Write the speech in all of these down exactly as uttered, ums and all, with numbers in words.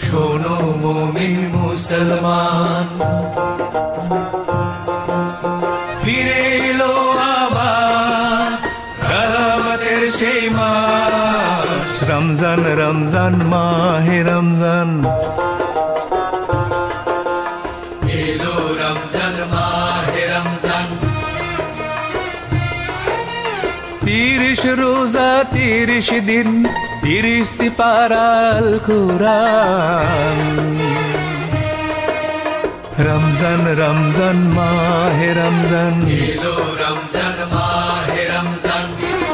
শোনো মুমিন মুসলমান, ফিরে এলো আবার রহমতের সেই মাস। রমজান রমজান মাহে রমজান, এলো রমজান মাহে রমজান। তিরিশ রোজা তিরিশ দিন, তিরিশ সিপারা আল কুরআন। রমজান রমজান মাহে রমজান, এলো রমজান মাহে রমজান।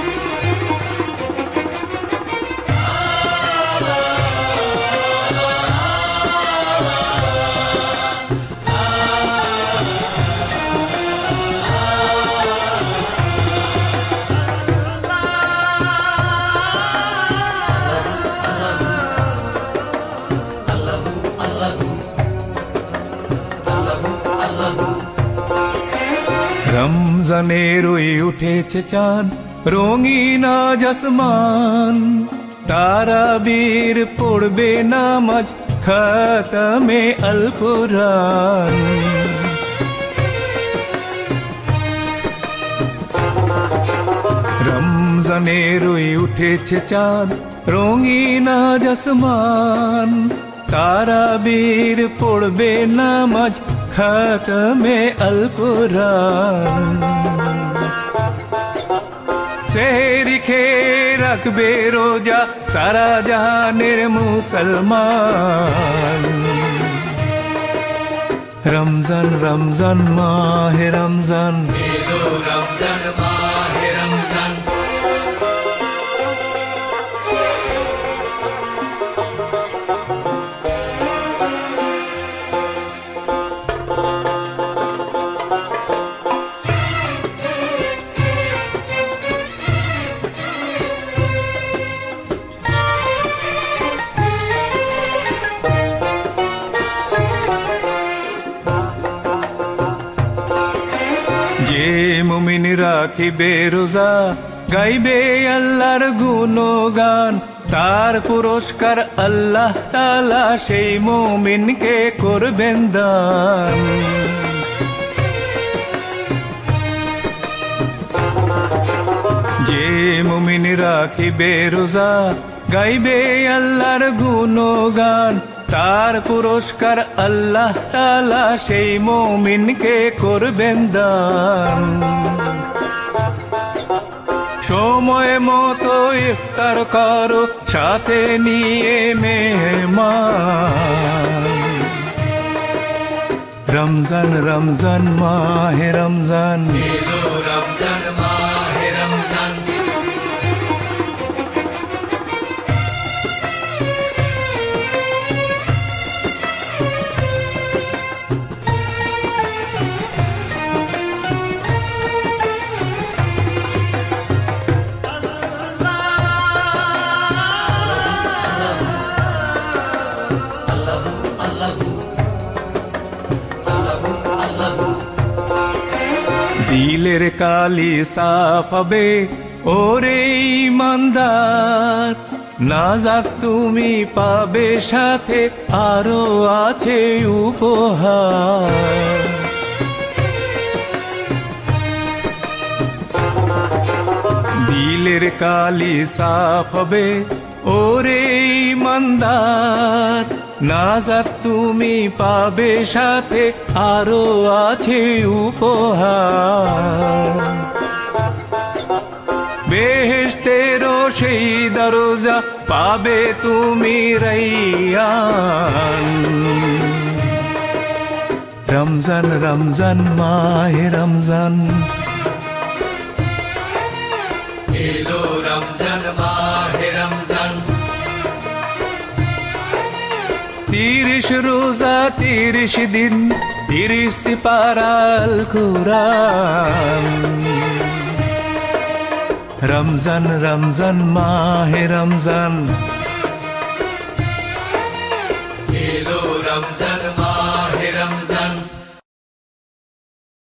রমজানের ওই উঠেছে চাঁদ, রঙিন আজ আসমান। তারাবীর পড়বে নামাজ, খাতামে আল কুরআন। রমজানের ওই উঠেছে চাঁদ, রঙিন আজ আসমান। তারাবীর পড়বে নামাজ, খাতামে আল কুরআন। সেহরি খেয়ে রাখবে রোজা সারা জাহানের মুসলমান। রমজান রমজান মাহে রমজান, এলো রমজান মাহে রমজান। যে মুমিন রাখিবে রোজা, গাইবে আল্লাহর গুণগান। তার পুরস্কার আল্লাহ তাআলা সেই মুমিনকে করবেন দান। যে মুমিন রাখিবে রোজা, গাইবে আল্লাহর গুণগান। তার পুরস্কার আল্লাহ তাআলা সেই মুমিনকে করবেন দান। সময় মতো ইফতার করো, সাথে নিয়ে মেহমান। রমজান রমজান মাহে রমজান, এলো রমজান মাহে রমজান। দিলের কালি সাফ হবে ওরে ইমানদার। নাজাত তুমি পাবে সাথে আরো আছে উপহার। দিলের কালি সাফ হবে ওরে ইমানদার। নাজাত তুমি পাবে সাথে আরো আছে উপহার। বেহেশতের সেই দরজা পাবে তুমি রাইয়ান। রমজান রমজান মাহে রমজান, এলো রমজান মাহে রমজান। তিরিশ রোজা তিরিশ দিন, তিরিশ সিপারা আল কুরআন। রমজান রমজান মাহে রমজান, এলো রমজান।